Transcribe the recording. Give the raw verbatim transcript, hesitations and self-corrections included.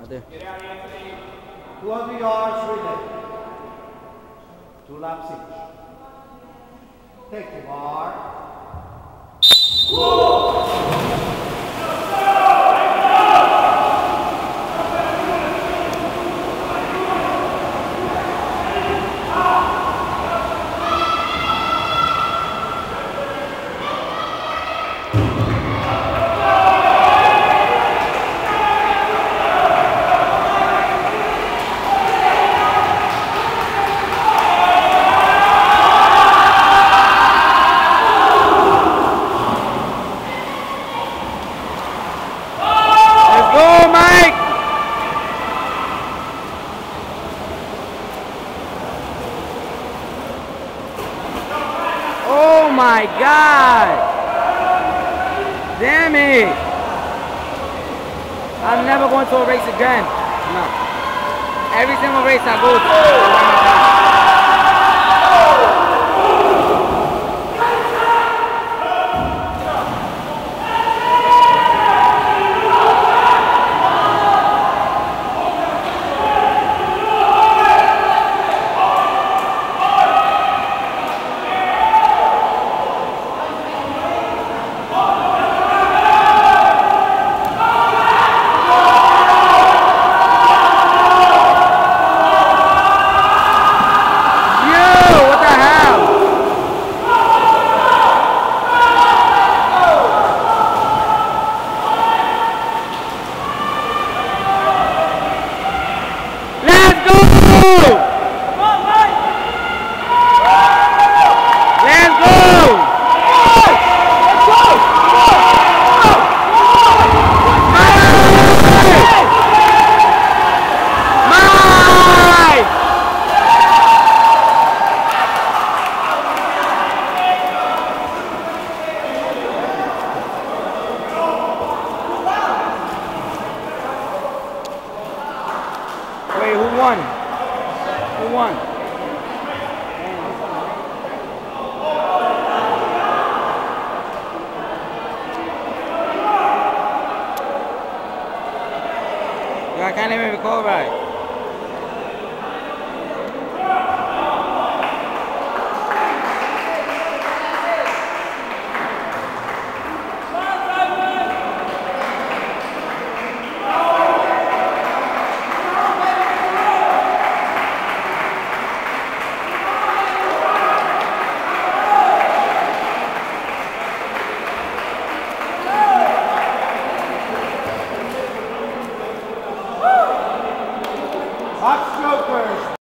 there. two hundred yards relay. Two laps each. Take the bar. Oh my God! Damn it! I'm never going to a race again. No. Every single race I go to. Wait, who won? Who won? Yo, I can't even recall right. Hot strokers,